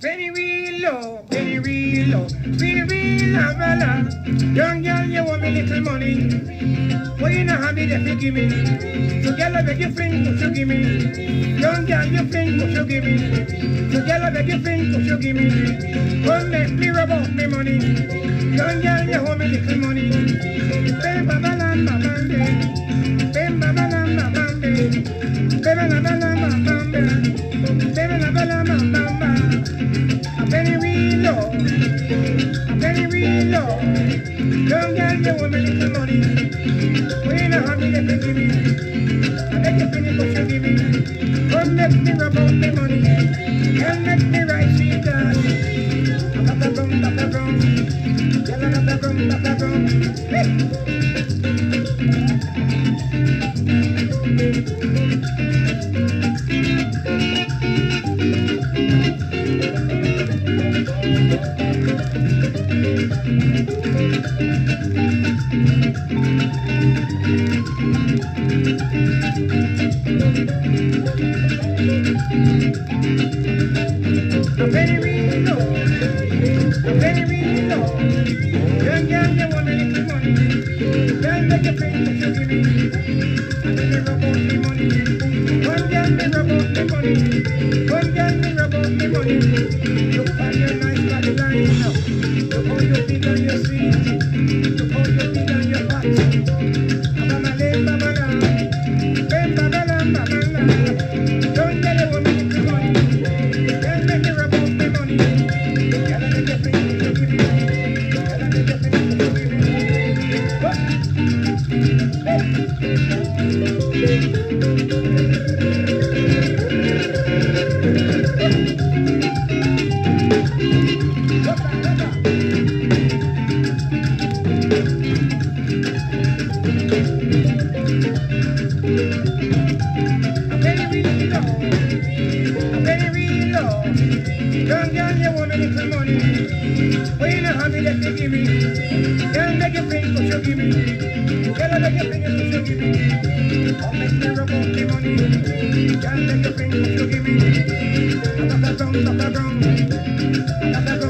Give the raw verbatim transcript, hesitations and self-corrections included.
penny real low, penny real low, real real love, love. Young girl, you want me little money, but you know how me if you give me. So girl, I beg you fling, what you give me. Young girl, you fling, what you give me. So girl, I beg you fling, what you give me. Come make me rub off me money. Young girl, you want me little money. Bam, ba, ba, lam, ba, bam, bam. Bam, ba, ba, lam, ba, bam, bam. Bam, ba, ba, lam, ba, bam, bam. Bam, ba, ba, lam, ba, bam, bam. A penny real low, a penny real low. Young girl, you want me little money. Well, you know how me get to give me. I beg you finish what you give me. Come make me rub out me money. Girl, make me right sweet dance. A baka brum, baka brum. Girl, a baka brum, baka brum. Hey! A penny real low, a penny real low. Young girl, you want me little money. Girl, make your face what you give me. And then me rub out me money. One girl, me rub out me money. One girl, me rub out me money. Look at your nice body line now. Look how you big and you sweet. Look how you big and you fat. Baba lam, baba lam. Bam, baba lam, baba lam. Young girl, you want me little money. Girl, make me rub out me money. Girl, I make your face what you give me. Girl, I make your face what you give me. What? Hey! Young girl, you want me little money. Well, you know how me let you give me. Girl, make your fling what you give me. Girl, I make your fling what you give me. Come make me rub out the money. Girl, make your fling what you give me. I got a brown, got a brown. I got a